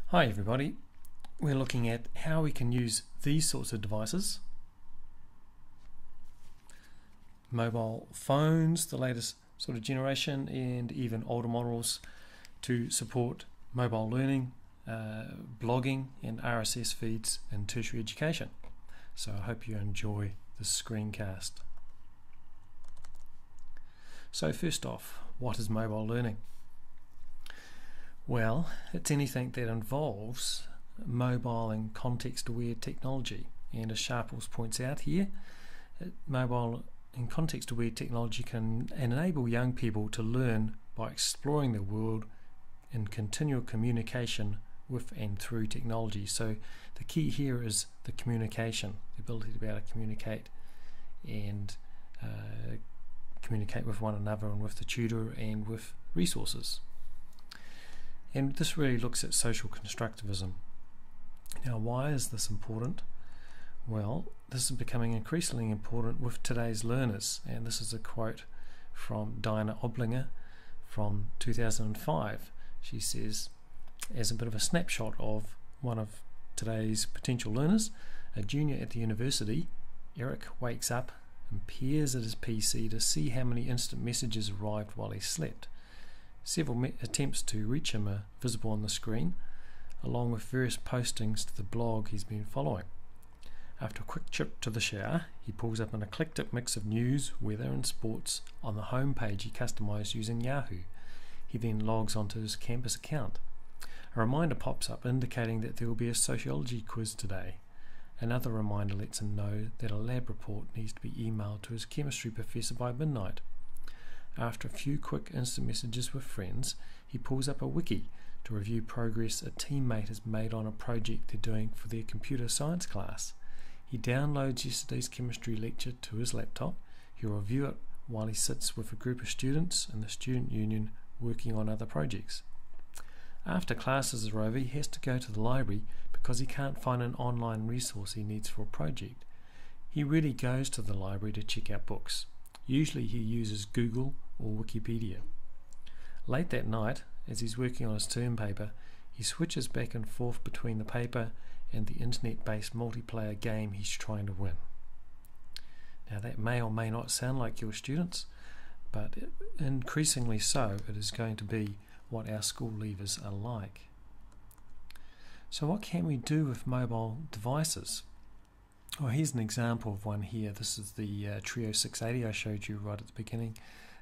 Hi everybody, we're looking at how we can use these sorts of devices, mobile phones, the latest sort of generation, and even older models to support mobile learning, blogging and RSS feeds in tertiary education. So I hope you enjoy this screencast. So first off, what is mobile learning? Well, it's anything that involves mobile and context-aware technology, and as Sharples points out here, mobile and context-aware technology can enable young people to learn by exploring the world in continual communication with and through technology. So the key here is the communication, the ability to be able to communicate and communicate with one another and with the tutor and with resources. And this really looks at social constructivism. Now, why is this important? Well, this is becoming increasingly important with today's learners, and this is a quote from Diana Oblinger from 2005. She says, as a bit of a snapshot of one of today's potential learners, a junior at the university, Eric wakes up and peers at his PC to see how many instant messages arrived while he slept. Several attempts to reach him are visible on the screen, along with various postings to the blog he's been following. After a quick trip to the shower, he pulls up an eclectic mix of news, weather and sports on the home page he customised using Yahoo. He then logs onto his campus account. A reminder pops up indicating that there will be a sociology quiz today. Another reminder lets him know that a lab report needs to be emailed to his chemistry professor by midnight. After a few quick instant messages with friends, he pulls up a wiki to review progress a teammate has made on a project they're doing for their computer science class. He downloads yesterday's chemistry lecture to his laptop. He'll review it while he sits with a group of students in the student union working on other projects. After classes are over, he has to go to the library because he can't find an online resource he needs for a project. He really goes to the library to check out books. Usually he uses Google or Wikipedia. Late that night, as he's working on his term paper, he switches back and forth between the paper and the internet-based multiplayer game he's trying to win. Now that may or may not sound like your students, but increasingly so it is going to be what our school leavers are like. So what can we do with mobile devices? Well, here's an example of one here. This is the Trio 680 I showed you right at the beginning,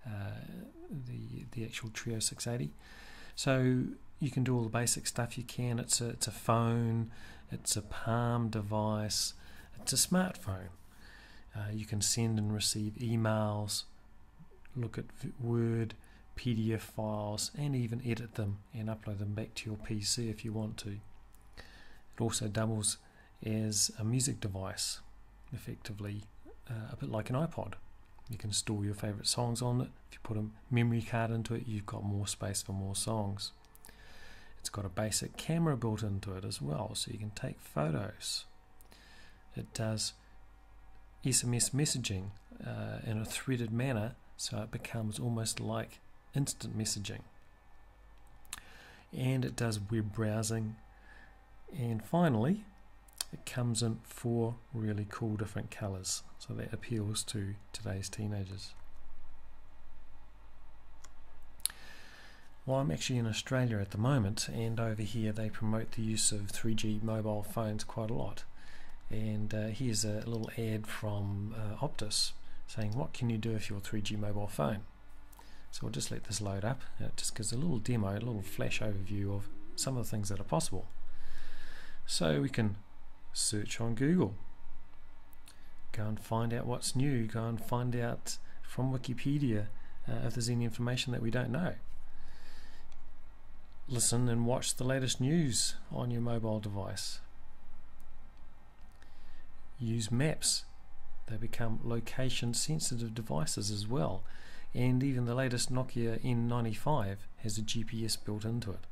the actual Trio 680. So you can do all the basic stuff you can. It's a phone, it's a palm device, it's a smartphone. You can send and receive emails, look at Word, PDF files, and even edit them and upload them back to your PC if you want to. It also doubles as a music device, effectively a bit like an iPod. You can store your favourite songs on it. If you put a memory card into it, you've got more space for more songs. It's got a basic camera built into it as well, so you can take photos. It does SMS messaging in a threaded manner, so it becomes almost like instant messaging. And it does web browsing. And finally, it comes in 4 really cool different colours, so that appeals to today's teenagers. Well, I'm actually in Australia at the moment, and over here they promote the use of 3G mobile phones quite a lot. And here's a little ad from Optus saying, what can you do with your 3G mobile phone? So we'll just let this load up. It just gives a little demo, a little flash overview of some of the things that are possible. So we can search on Google, go and find out what's new, go and find out from Wikipedia if there's any information that we don't know. Listen and watch the latest news on your mobile device. Use maps. They become location sensitive devices as well, and even the latest Nokia N95 has a GPS built into it.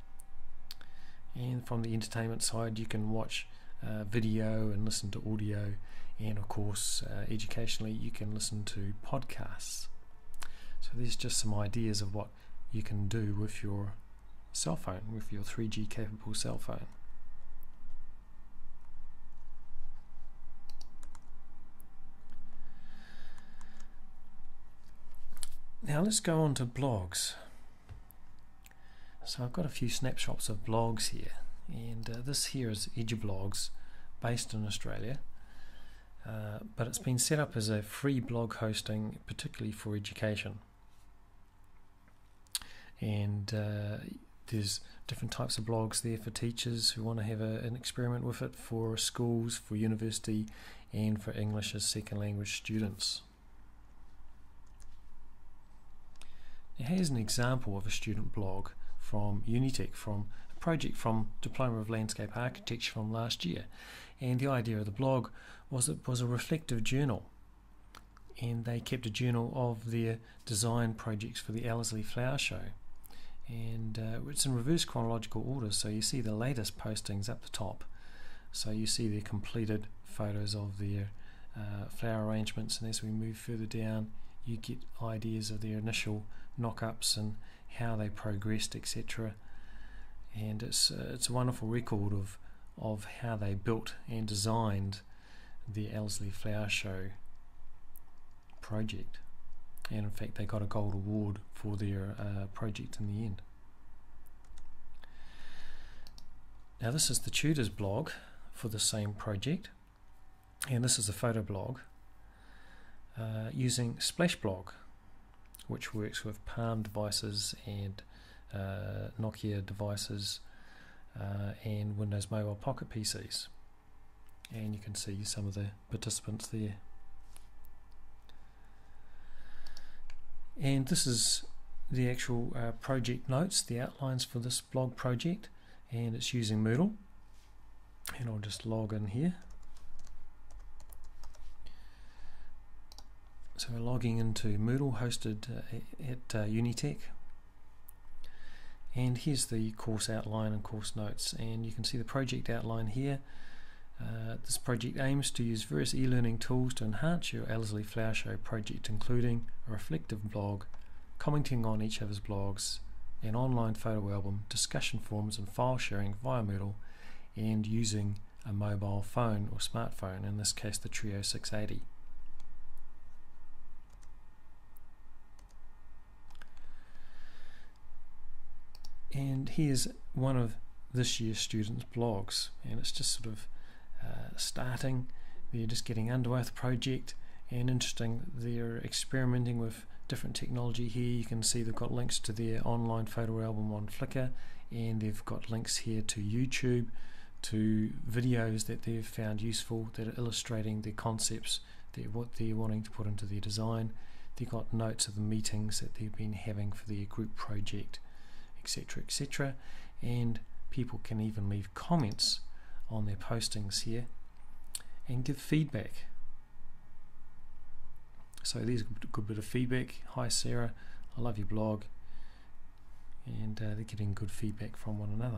And from the entertainment side, you can watch video and listen to audio, and of course educationally you can listen to podcasts. So there's just some ideas of what you can do with your cell phone, with your 3G capable cell phone. Now let's go on to blogs. So I've got a few snapshots of blogs here, and this here is EduBlogs, based in Australia, but it's been set up as a free blog hosting, particularly for education. And there's different types of blogs there for teachers who want to have an experiment with it, for schools, for university, and for English as second language students. Now here's an example of a student blog from Unitec, from a project from Diploma of Landscape Architecture from last year. And the idea of the blog was it was a reflective journal, and they kept a journal of their design projects for the Ellerslie Flower Show. And it's in reverse chronological order, so you see the latest postings up the top. So you see their completed photos of their flower arrangements, and as we move further down you get ideas of their initial knock-ups and how they progressed, etc. And it's a wonderful record of how they built and designed the Ellerslie Flower Show project. And in fact they got a gold award for their project in the end. Now this is the tutors blog for the same project, and this is a photo blog using Splashblog, which works with Palm devices and Nokia devices and Windows Mobile Pocket PCs. And you can see some of the participants there. And this is the actual project notes, the outlines for this blog project, and it's using Moodle. And I'll just log in here. So we're logging into Moodle, hosted at Unitec. And here's the course outline and course notes, and you can see the project outline here. This project aims to use various e-learning tools to enhance your Ellerslie Flower Show project, including a reflective blog, commenting on each other's blogs, an online photo album, discussion forums and file sharing via Moodle, and using a mobile phone or smartphone, in this case the Trio 680. And here's one of this year's students' blogs, and it's just sort of starting. They're just getting underway with the project, and interesting, they're experimenting with different technology here. You can see they've got links to their online photo album on Flickr, and they've got links here to YouTube, to videos that they've found useful that are illustrating their concepts, what they're wanting to put into their design. They've got notes of the meetings that they've been having for their group project, etc., etc. And people can even leave comments on their postings here and give feedback. So there's a good bit of feedback. Hi Sarah, I love your blog. And they're getting good feedback from one another.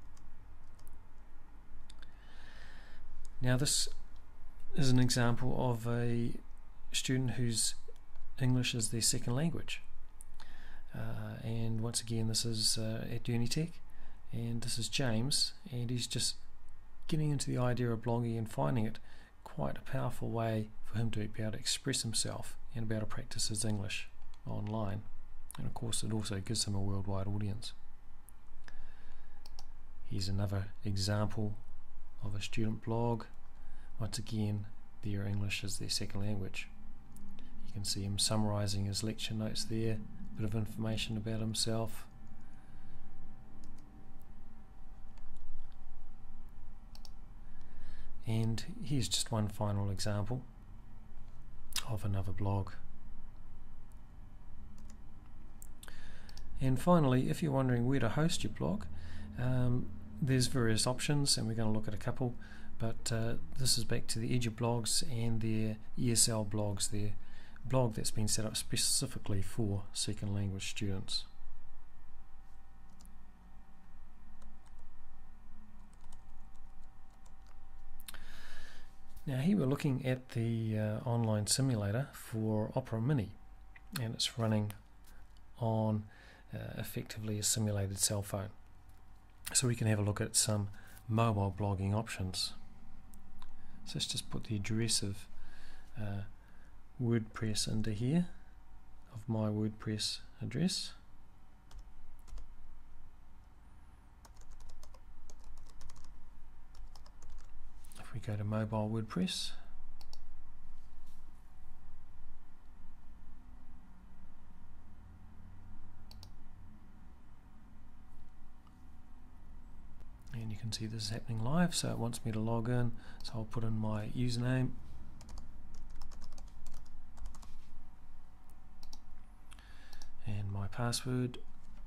Now this is an example of a student whose English is their second language. And once again, this is at Unitec, and this is James, and he's just getting into the idea of blogging and finding it quite a powerful way for him to be able to express himself and be able to practice his English online. And of course it also gives him a worldwide audience. Here's another example of a student blog. Once again, their English is their second language. You can see him summarizing his lecture notes there, a bit of information about himself. And here's just one final example of another blog. And finally, if you're wondering where to host your blog, there's various options, and we're going to look at a couple, but this is back to the EduBlogs and their ESL blogs, their blog that's been set up specifically for second language students. Now here we're looking at the online simulator for Opera Mini, and it's running on effectively a simulated cell phone. so we can have a look at some mobile blogging options. So let's just put the address of WordPress into here, of my WordPress address. If we go to mobile WordPress, and you can see this is happening live, so it wants me to log in, so I'll put in my username and my password,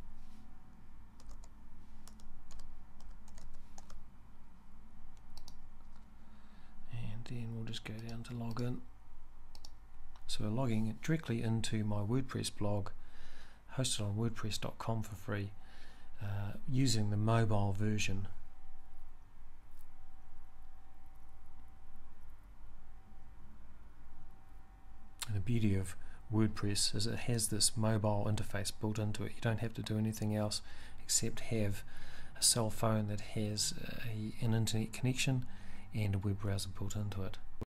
and then we'll just go down to log in. So we're logging directly into my WordPress blog hosted on wordpress.com for free, using the mobile version. And the beauty of WordPress is it has this mobile interface built into it. You don't have to do anything else except have a cell phone that has an internet connection and a web browser built into it.